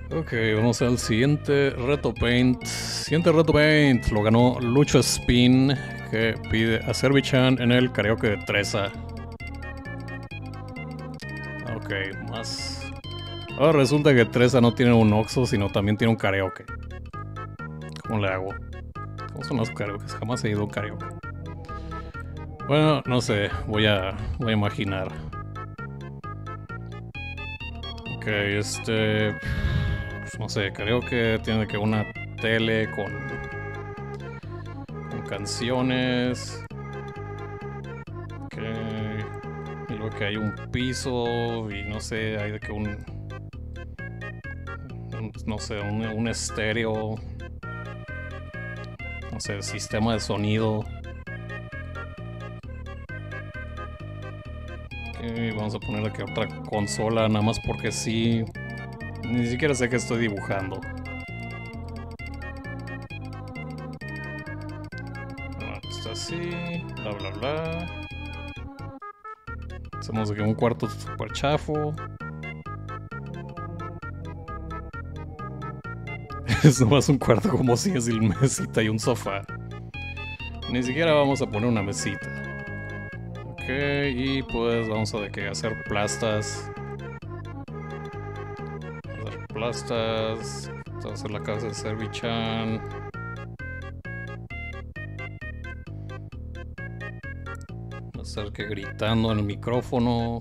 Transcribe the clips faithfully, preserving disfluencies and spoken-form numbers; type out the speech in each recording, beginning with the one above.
Ok, vamos al siguiente reto Paint. Siguiente reto Paint lo ganó Lucho Spin, que pide a Servichan en el karaoke de Treza. Ok, más. Ahora resulta que Treza no tiene un Oxxo, sino también tiene un karaoke. ¿Cómo le hago? ¿Cómo son los karaokes? Jamás he ido a un karaoke. Bueno, no sé, voy a, voy a imaginar. Ok, este... pues no sé, creo que tiene que una tele con, con canciones. Ok. Y luego que hay un piso y no sé, hay de que un... un no sé, un, un estéreo. No sé, sistema de sonido. Ok, vamos a poner aquí otra consola, nada más porque sí. Ni siquiera sé qué estoy dibujando. Bueno, está así, bla bla bla. Hacemos aquí un cuarto super chafo. Es nomás un cuarto como si es el mesita y un sofá. Ni siquiera vamos a poner una mesita. Ok, y pues vamos a de que hacer plastas. Hacer plastas. Vamos a hacer la casa de Servichan. Hacer que gritando en el micrófono.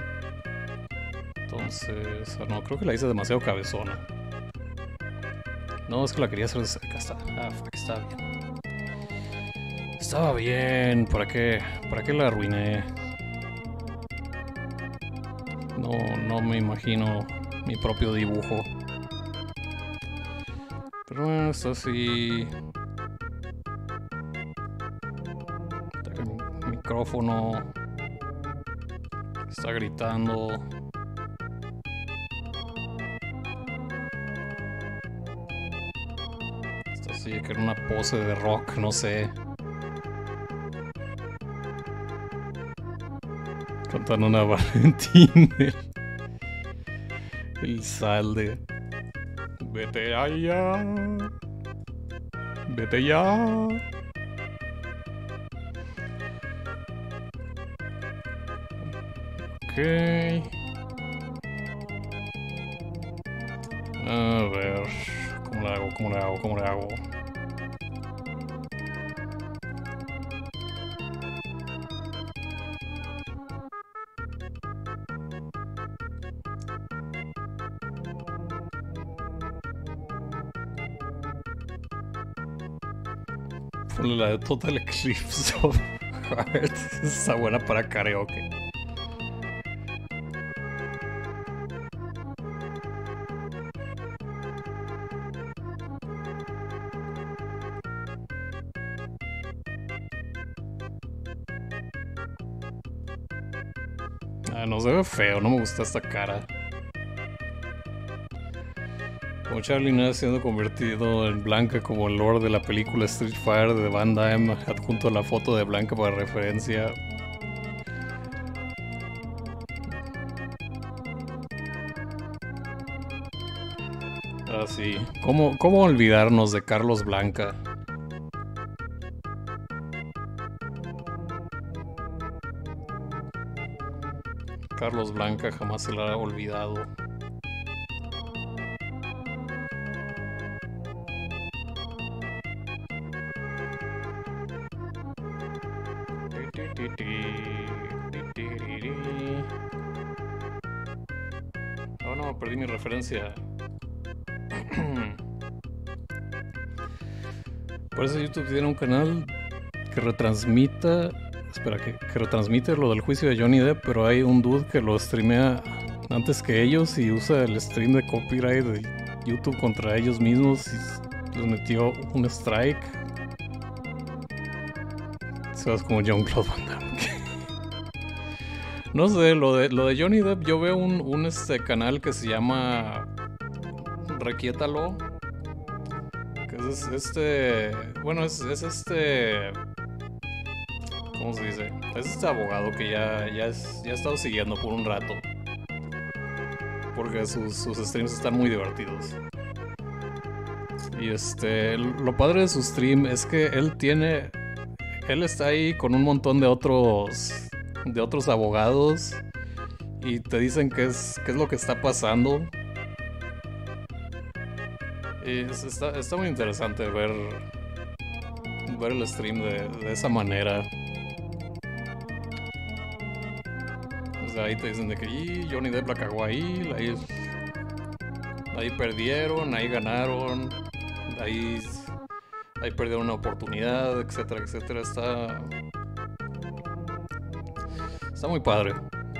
Entonces, no, creo que la hice demasiado cabezona. No, es que la quería hacer de cerca. Está. Ah, fuck, está bien. Estaba bien. ¿Para qué? ¿Para qué la arruiné? No, no me imagino mi propio dibujo. Pero bueno, está así. El micrófono. Está gritando. Está así, que era una pose de rock, no sé. Cantando una Valentín. El, el salde. Vete allá. Vete ya. Ok. A ver. ¿Cómo le hago? ¿Cómo le hago? ¿Cómo le hago? Ponle la de Total Eclipse of Hearts. Está buena para karaoke. Ah, no se ve feo, no me gusta esta cara. Como Charlie Nash siendo convertido en Blanca como el lord de la película Street Fighter de Van Damme, adjunto a la foto de Blanca para referencia. Ah, sí. ¿Cómo, cómo olvidarnos de Carlos Blanca? Carlos Blanca jamás se la ha olvidado. Oh no, perdí mi referencia. Por eso YouTube tiene un canal que retransmita. Espera, que, que retransmite lo del juicio de Johnny Depp, pero hay un dude que lo streamea antes que ellos y usa el stream de copyright de YouTube contra ellos mismos y les metió un strike. Se vas como John Claude Van Damme. No sé, lo de, lo de Johnny Depp, yo veo un, un este canal que se llama Requiétalo. Que es este. Bueno, es, es este. ¿Cómo se dice? Es este abogado que ya, ya, es, ya he estado siguiendo por un rato. porque sus, sus streams están muy divertidos. Y este, lo padre de su stream es que él tiene, él está ahí con un montón de otros, de otros abogados y te dicen qué es, qué es lo que está pasando. Y es- está, está muy interesante ver, ver el stream de, de esa manera. O sea, ahí te dicen de que "Y, Johnny Depp la cagó ahí, ahí, ahí perdieron, ahí ganaron, ahí, ahí perdieron una oportunidad, etcétera, etcétera". Está, está muy padre.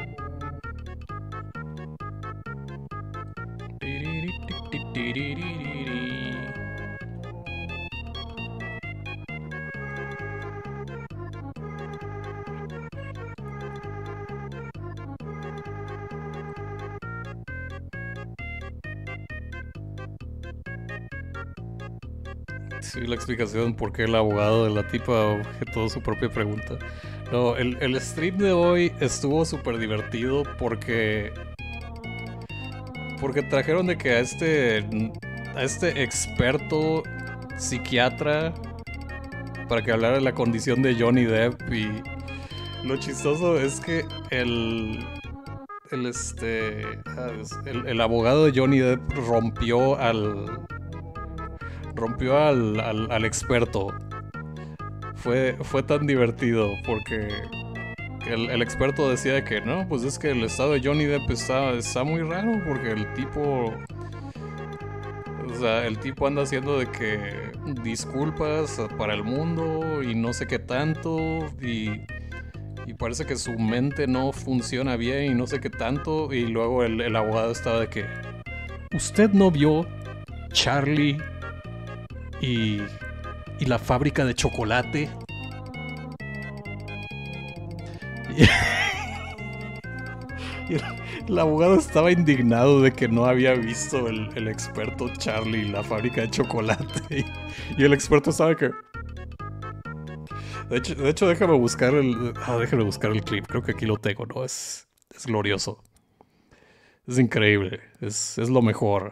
Sí, la explicación por qué el abogado de la tipa objetó su propia pregunta. No, el, el stream de hoy estuvo súper divertido porque. Porque trajeron de que a este. A este experto psiquiatra para que hablara de la condición de Johnny Depp. Y lo chistoso es que el. El este. ah, es- El, el abogado de Johnny Depp rompió al. Rompió al, al, al experto. Fue, fue tan divertido porque el, el experto decía de que no, pues es que el estado de Johnny Depp está, está muy raro porque el tipo, o sea, el tipo anda haciendo de que disculpas para el mundo y no sé qué tanto y, y parece que su mente no funciona bien y no sé qué tanto y luego el, el abogado estaba de que usted no vio Charlie y, y la fábrica de chocolate. Y, y el, el abogado estaba indignado de que no había visto el, el experto Charlie y la fábrica de chocolate. Y, y el experto sabe que. De hecho, de hecho, déjame buscar el. Ah, déjame buscar el clip. Creo que aquí lo tengo, ¿no? Es, es glorioso. Es increíble. Es, es lo mejor.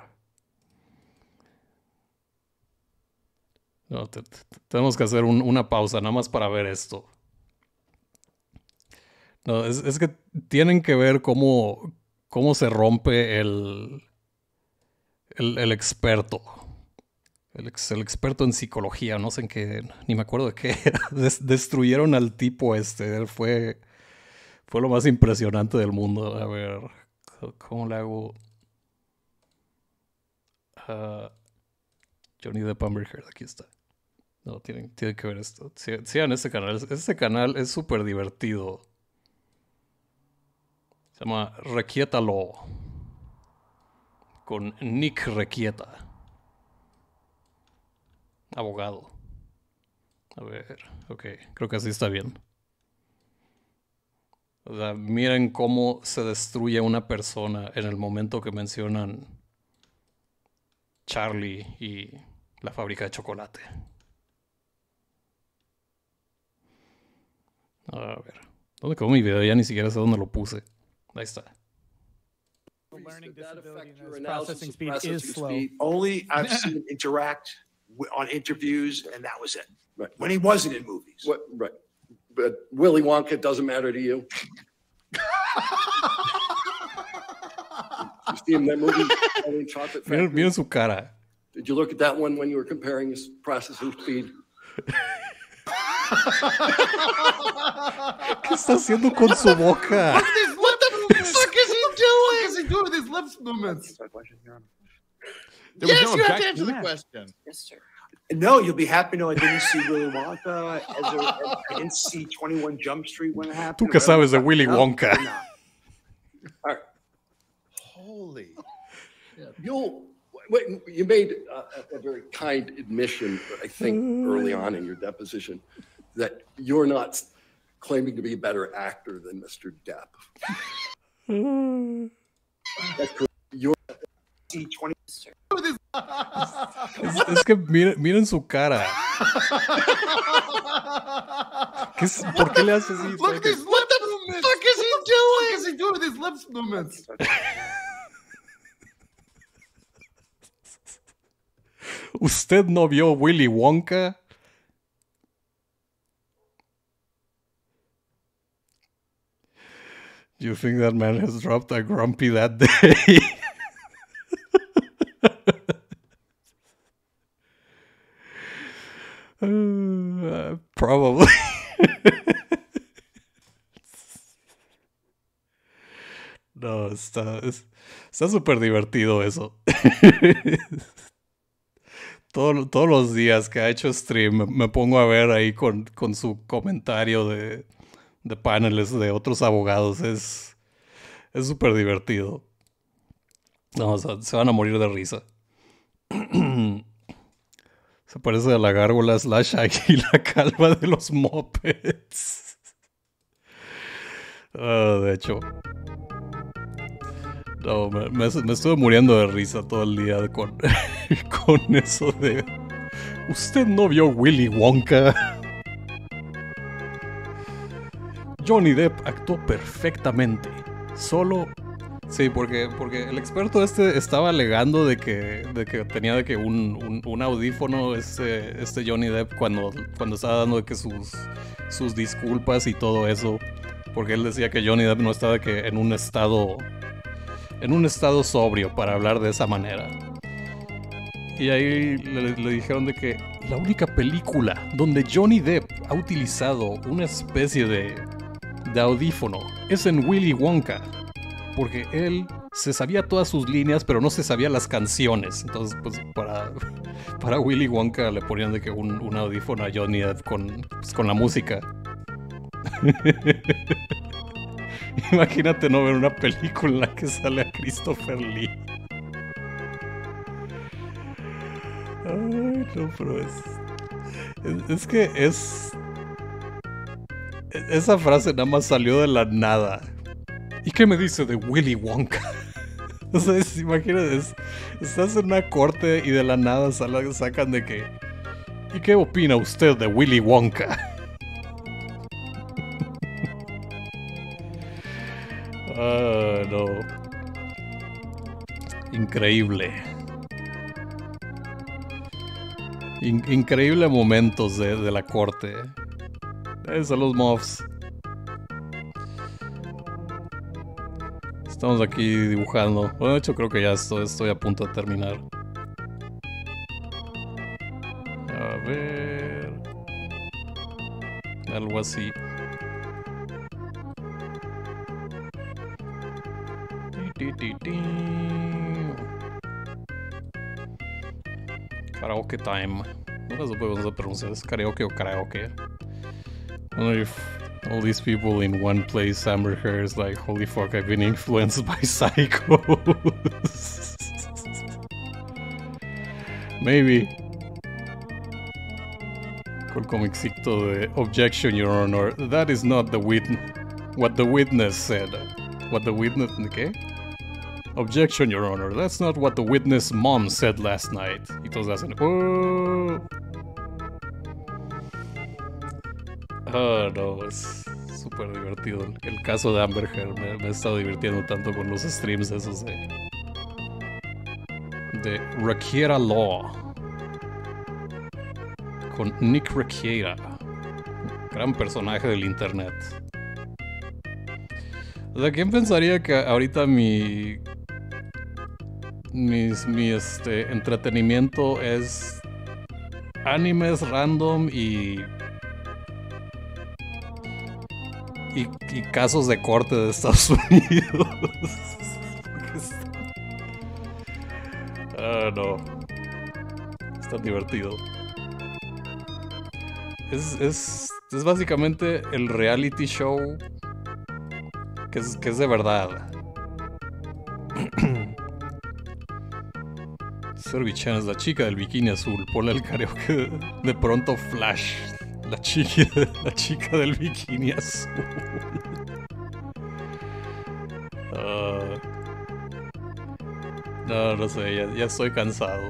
No, te- te- tenemos que hacer un- una pausa nada más para ver esto. No, es, es que tienen que ver cómo, cómo se rompe el, el, el experto. El, ex- el experto en psicología, no sé en qué, ni me acuerdo de qué era. Des- destruyeron al tipo este. Fue, fue lo más impresionante del mundo. A ver, c- ¿cómo le hago? Ah, Johnny Depp Amber Heard, aquí está. No, tienen, tienen que ver esto. Sí- Sigan este canal. Este canal es súper divertido. Se llama Requiétalo. Con Nick Requieta. Abogado. A ver, ok, creo que así está bien. O sea, miren cómo se destruye una persona en el momento que mencionan Charlie y la fábrica de chocolate. A ver, ¿dónde quedó mi video? Ya ni siquiera sé dónde lo puse. Ahí está. Learning That disability affect and your his analysis processing of speed processing is slow. speed? Only I've seen him interact wi- on interviews, and that was it. Right. When he wasn't in movies. What, right. But Willy Wonka doesn't matter to you? You see him in that movie, Charlie and Chocolate Miren, Factory? miren su cara. Did you look at that one when you were comparing his processing speed? ¿Qué está haciendo con su boca? What the fuck is he doing? What is he doing with his lips movements? There was Yes, no you have to objection answer the that. question. Yes, sir. No, you'll be happy to know I didn't see Willy Wonka. As a, as I didn't see twenty-one Jump Street when it happened. Tú que sabes de Willy No, Wonka. I'm not. All right. Holy. You'll, wait, you made a, a very kind admission, I think, early on in your deposition, that you're not claiming to be a better actor than Mister Depp. That's correct. You're See twenty. Es, es que miren, miren su cara. ¿Qué es- ¿Por qué le hace así? Look at this. What the fuck is he doing? What is he doing with his lips movements? ¿Usted no vio Willy Wonka? You think that man has dropped a grumpy that day? uh, probably. No, está es- está súper divertido eso. Todo- todos los días que ha hecho stream me, me pongo a ver ahí con, con su comentario de, de paneles de otros abogados. Es es súper divertido. No, o sea, se van a morir de risa. Se parece a la gárgola slash águila calva de los Muppets. Ah, de hecho. No, me, me, me estuve muriendo de risa todo el día con, con eso de... ¿Usted no vio Willy Wonka? Johnny Depp actuó perfectamente. Solo... Sí, porque, porque el experto este estaba alegando de que, de que tenía de que un, un, un audífono este, este Johnny Depp cuando, cuando estaba dando de que sus, sus disculpas y todo eso. Porque él decía que Johnny Depp no estaba de que en un estado... en un estado sobrio para hablar de esa manera. Y ahí le, le dijeron de que la única película donde Johnny Depp ha utilizado una especie de, de audífono es en Willy Wonka. Porque él se sabía todas sus líneas, pero no se sabía las canciones. Entonces, pues, para, para Willy Wonka le ponían de que un, un audífono a Johnny Depp con, pues, con la música. Imagínate no ver una película en la que sale a Christopher Lee. Ay, no, pero es... Es, es que es... Esa frase nada más salió de la nada. ¿Y qué me dice de Willy Wonka? O sea, es, imagínate, es, estás en una corte y de la nada sal, sacan de que... ¿Y qué opina usted de Willy Wonka? Ah, no. Increíble. In- increíble momentos de, de la corte. Esos son los mobs. Estamos aquí dibujando. Bueno, de hecho creo que ya estoy, estoy a punto de terminar. A ver... Algo así. Ti, ti, ti. Karaoke time. No sé cómo se pronuncia. ¿Es karaoke o karaoke? I wonder if all these people in one place, Amber Heard is like, holy fuck, I've been influenced by psychos. Maybe. Con el comicito de Objection, Your Honor. That is not the witness. What the witness said. What the witness... ¿Qué? Objection, Your Honor. That's not what the witness mom said last night. Y todos hacen... Oh. Ah, no, es súper divertido. El caso de Amber Heard me, me he estado divirtiendo tanto con los streams esos de... de Rakiera Law. Con Nick Rakiera. Gran personaje del internet. O sea, ¿quién pensaría que ahorita mi... Mis, mi este, entretenimiento es... animes random y... Y, y casos de corte de Estados Unidos. Ah, no. Es tan divertido. Es, es, es básicamente el reality show que es, que es de verdad. Servichan es la chica del bikini azul. Ponle el karaoke de, de pronto Flash. La chica, la chica del bikini azul. Uh, no, no sé, ya, ya estoy cansado.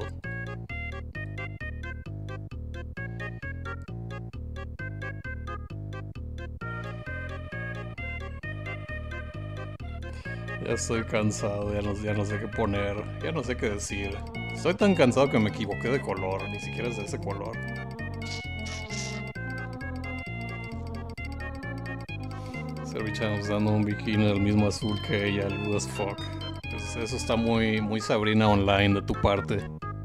Ya estoy cansado, ya no, ya no sé qué poner, ya no sé qué decir. Estoy tan cansado que me equivoqué de color. Ni siquiera es de ese color. Serbicha usando un bikini del mismo azul que ella. Good as fuck. Pues eso está muy, muy Sabrina Online de tu parte.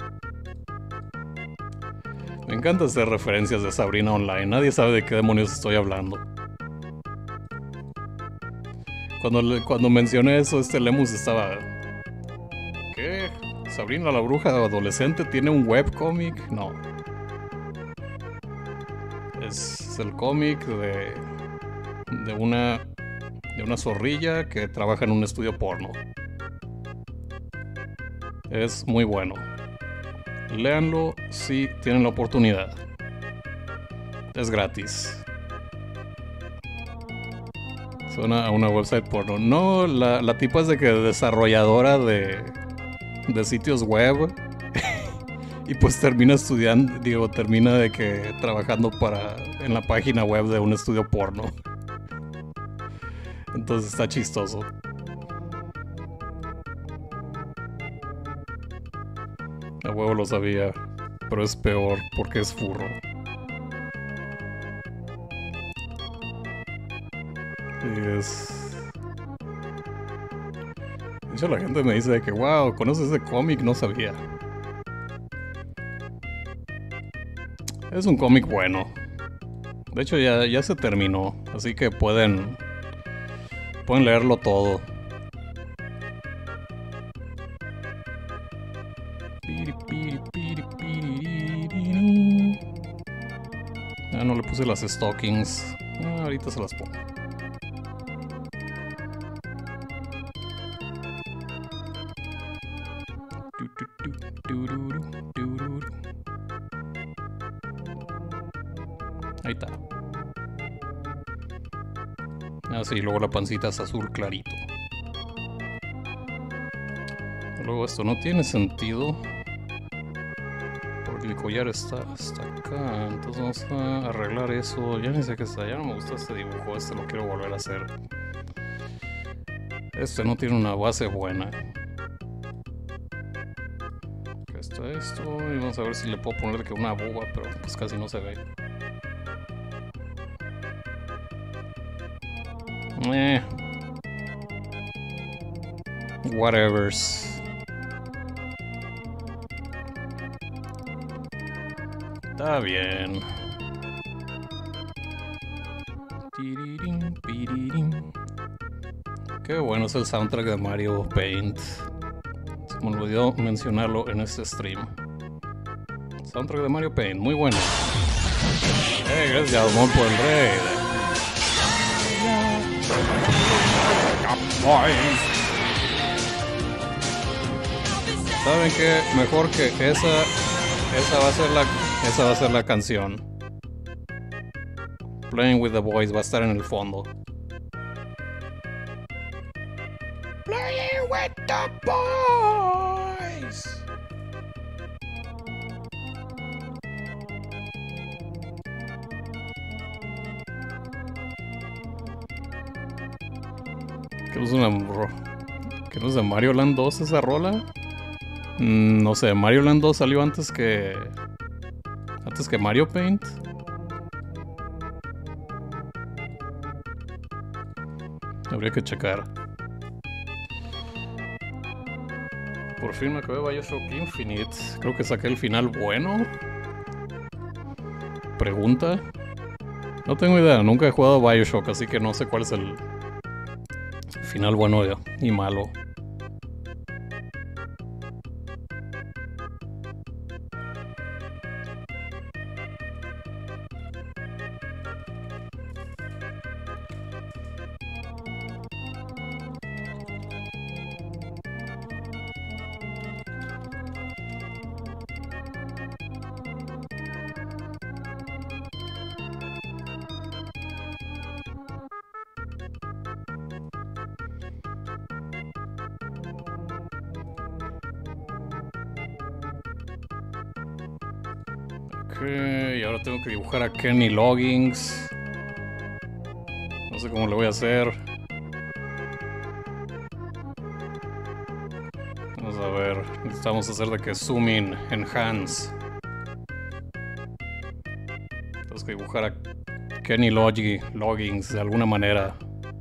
Me encanta hacer referencias de Sabrina Online. Nadie sabe de qué demonios estoy hablando. Cuando, le- cuando mencioné eso, este Lemus estaba... ¿Qué? ¿Sabrina la bruja adolescente tiene un webcómic? No. Es el cómic de... De una... De una zorrilla que trabaja en un estudio porno. Es muy bueno. Léanlo si tienen la oportunidad. Es gratis. Suena a una website porno. No, la, la tipa es de que desarrolladora de, de sitios web. Y pues termina estudiando, digo, termina de que trabajando para en la página web de un estudio porno. Entonces está chistoso. A huevo lo sabía, pero es peor porque es furro. Y es... De hecho la gente me dice de que, wow, ¿conoces ese cómic? No sabía. Es un cómic bueno. De hecho ya, ya se terminó, así que pueden... Pueden leerlo todo. Ah, no le puse las stockings. Ah, ahorita se las pongo. Ahí está. Ah, sí, luego la pancita es azul clarito. Luego esto no tiene sentido. Porque el collar está hasta acá. Entonces vamos a arreglar eso. Ya ni sé qué está. Ya no me gusta este dibujo. Este lo quiero volver a hacer. Este no tiene una base buena. Acá está esto. Y vamos a ver si le puedo poner que una buba. Pero pues casi no se ve. Eh. Whatevers. Está bien. Tirirín, pirirín. Qué bueno es el soundtrack de Mario Paint. Se me olvidó mencionarlo en este stream. Soundtrack de Mario Paint, muy bueno. Eh, gracias Mon por el rey. ¿Saben qué? Mejor que esa, esa va a ser la, esa va a ser la canción. Playing with the Boys va a estar en el fondo. Playing with the Boys. ¿Qué no es una ro- ¿Qué no es de Mario Land dos esa rola? Mm, no sé, Mario Land dos salió antes que... Antes que Mario Paint. Habría que checar. Por fin me acabé de Bioshock Infinite. Creo que saqué el final bueno. Pregunta. No tengo idea, nunca he jugado Bioshock, así que no sé cuál es el final bueno y malo. Ok, y ahora tengo que dibujar a Kenny Loggins. No sé cómo le voy a hacer. Vamos a ver. Necesitamos hacer de que zoom in, enhance. Tenemos que dibujar a Kenny Logi, Loggins de alguna manera.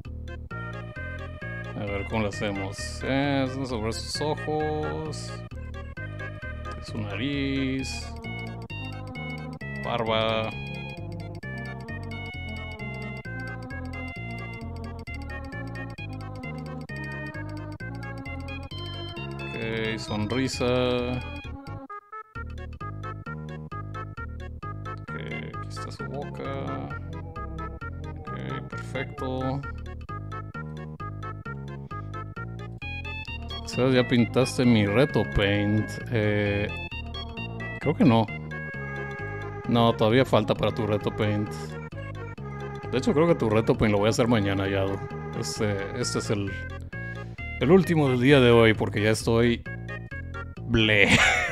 A ver cómo lo hacemos. Eh, sobre sus ojos, su nariz, barba. Ok, sonrisa. Ok, aquí está su boca. Ok, perfecto. ¿Sabes? Ya pintaste mi reto paint. Eh, creo que no. No, todavía falta para tu reto paint. De hecho, creo que tu reto paint lo voy a hacer mañana, Yado. Este, este es el, el último del día de hoy porque ya estoy ble.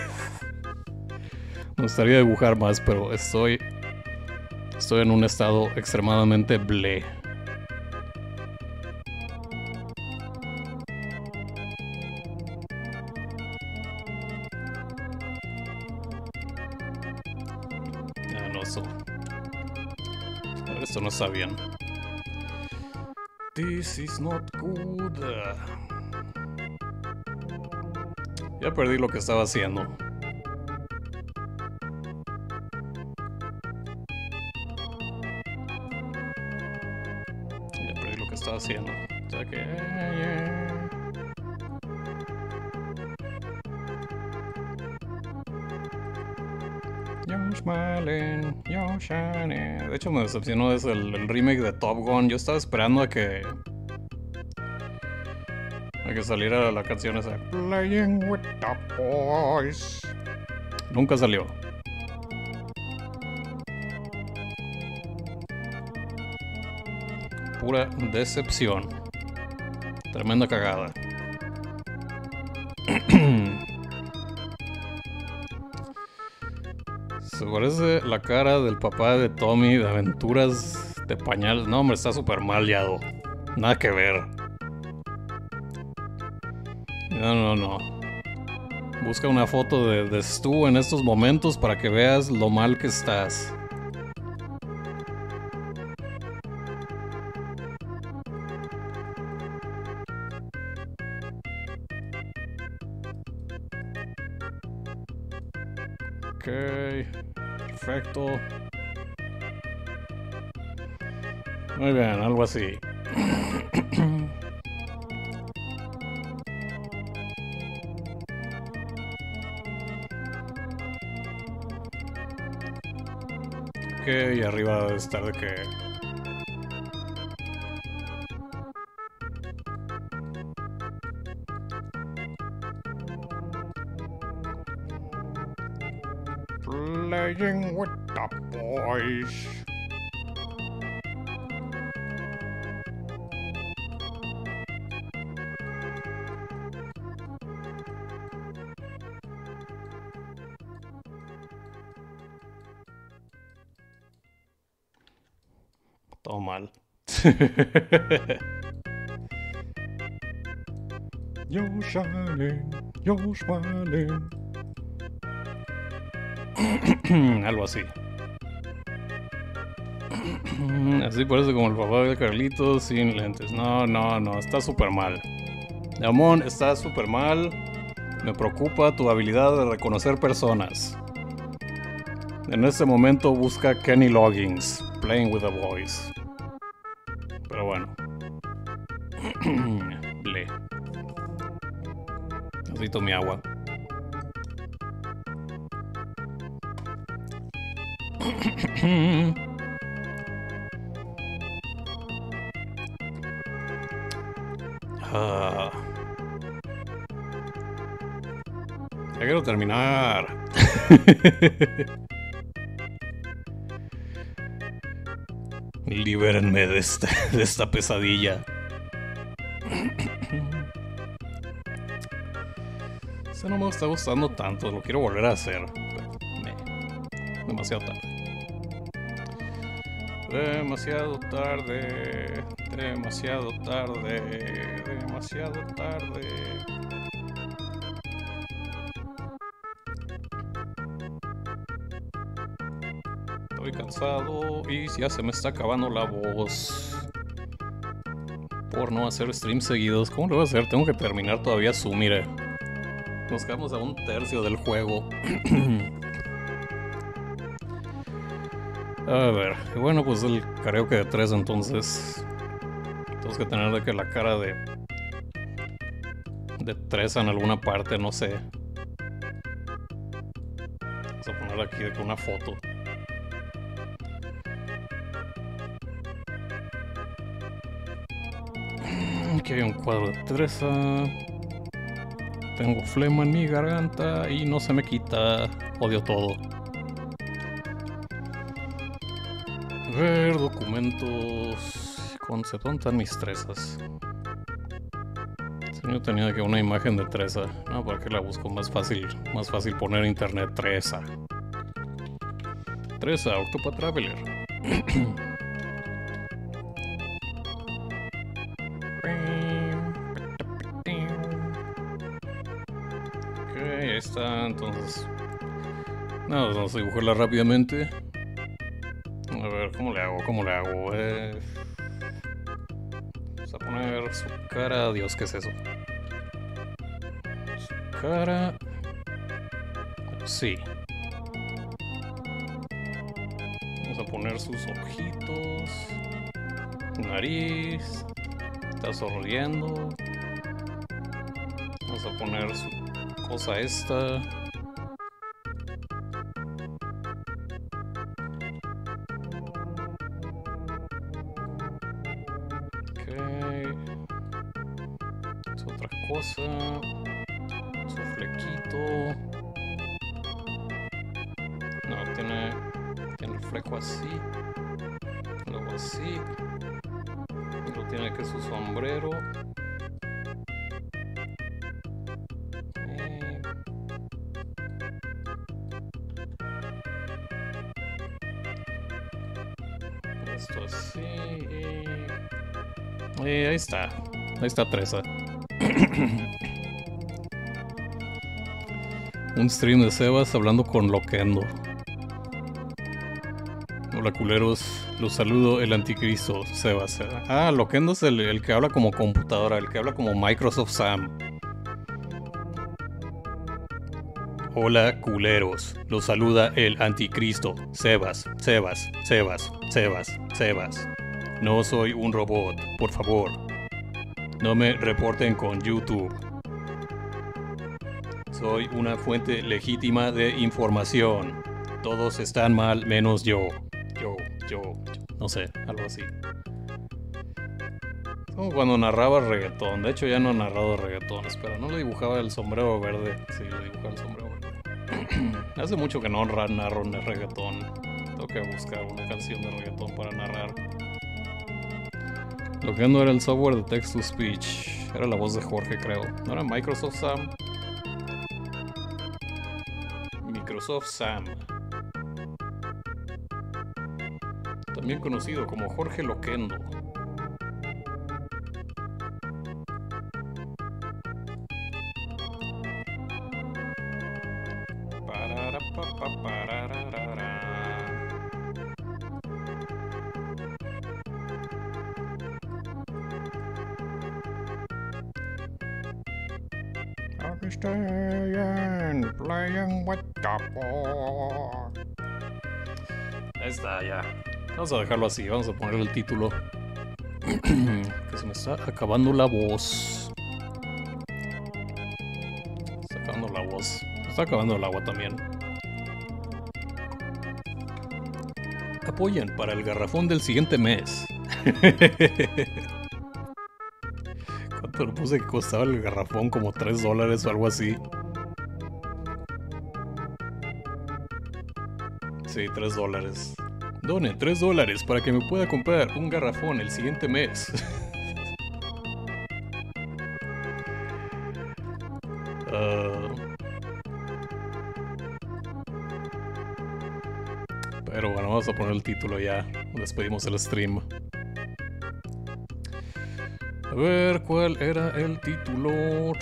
Me gustaría dibujar más, pero estoy estoy en un estado extremadamente ble. Ah, no, eso. A ver, esto no está bien. This is not good. Ya perdí lo que estaba haciendo. Ya perdí lo que estaba haciendo. O sea que... yeah. You're smiling, you're shining. De hecho me decepcionó es el, el remake de Top Gun. Yo estaba esperando a que a que saliera la canción esa Playing with the Boys. Nunca salió. Pura decepción. Tremenda cagada. Se parece la cara del papá de Tommy de Aventuras de Pañales. No, hombre, está súper mal, Yado. Nada que ver. No, no, no. Busca una foto de, de Stu en estos momentos para que veas lo mal que estás. Ok, perfecto. Muy bien, algo así. Ok, y arriba debe estar de que... Playing with the boys. Todo mal. You're shining, you're smiling. Algo así. Así parece como el papá de Carlitos sin lentes. No, no, no, está súper mal. Amón, está súper mal. Me preocupa tu habilidad de reconocer personas. En este momento busca Kenny Loggins, Playing with the Boys. Pero bueno. Ble. Necesito mi agua. Ah. Ya quiero terminar. Libérenme de esta, de esta pesadilla. Este no me está gustando tanto, lo quiero volver a hacer. Me, demasiado tarde. Demasiado tarde. Demasiado tarde. Demasiado tarde. Estoy cansado y ya se me está acabando la voz. Por no hacer streams seguidos. ¿Cómo lo voy a hacer? Tengo que terminar todavía su, mire. Nos quedamos a un tercio del juego. A ver, bueno, pues el karaoke de tres, entonces tenemos que tener de que la cara de de tres en alguna parte, no sé. Vamos a poner aquí de que una foto. Aquí hay un cuadro de Teresa. Tengo flema en mi garganta y no se me quita. Odio todo. A ver, documentos. Concept, ¿dónde están mis Teresas? Sí, yo tenía que una imagen de Teresa. No, ¿para qué la busco? Más fácil, más fácil poner en internet Teresa. Teresa, Octopath Traveler. Ok, ahí está, entonces. No, vamos a dibujarla rápidamente. A ver, ¿cómo le hago? ¿Cómo le hago? Eh... Vamos a poner su cara. Dios, ¿qué es eso? Su cara. Sí. Vamos a poner sus ojitos. Nariz. Está sonriendo. Vamos a poner su cosa esta. Cosa, su flequito. No, tiene, tiene el fleco así, luego así, luego tiene que su sombrero. Y esto así. Y, y ahí está, ahí está Teresa. Un stream de Sebas hablando con Loquendo. Hola culeros, los saludo el anticristo, Sebas. Ah, Loquendo es el, el que habla como computadora, el que habla como Microsoft Sam. Hola culeros, los saluda el anticristo, Sebas, Sebas, Sebas, Sebas, Sebas. No soy un robot, por favor. No me reporten con YouTube. Soy una fuente legítima de información. Todos están mal menos yo. Yo, yo, yo. No sé, algo así. Como cuando narraba reggaetón. De hecho ya no he narrado reggaetón. Espera, ¿no le dibujaba el sombrero verde? Sí, le dibujaba el sombrero verde. Hace mucho que no narro en el reggaetón. Tengo que buscar una canción de reggaetón para narrar. Lo que no era el software de text to speech. Era la voz de Jorge, creo. ¿No era Microsoft Sam? Microsoft Sam. También conocido como Jorge Loquendo. Staying, playing with the ball. Ahí está, ya. Vamos a dejarlo así, vamos a poner el título. Que se me está acabando la voz. Se está acabando la voz. Se está acabando el agua también. Apoyen para el garrafón del siguiente mes. ¿Cuánto le puse que costaba el garrafón? Como tres dólares o algo así. Sí, tres dólares. Done tres dólares para que me pueda comprar un garrafón el siguiente mes. uh, pero bueno, vamos a poner el título ya. Despedimos el stream. A ver, ¿cuál era el título?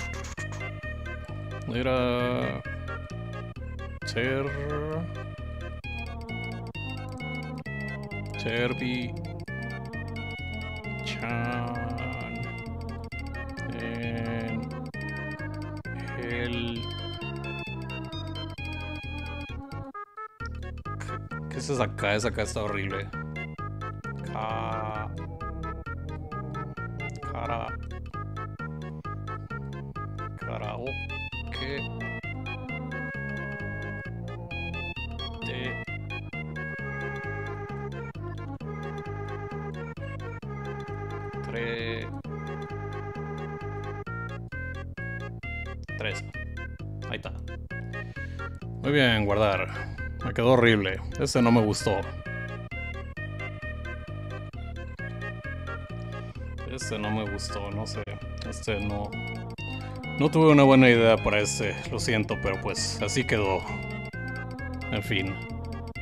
Era... Ser... Cherby Chan en el... ¿Qué, qué es esa acá? Esa acá está horrible. Ka... Cara... Karaoke de tre... tres. Ahí está. Muy bien, guardar. Me quedó horrible. Este no me gustó. Este no me gustó, no sé. Este no... No tuve una buena idea para este, lo siento, pero pues así quedó. En fin.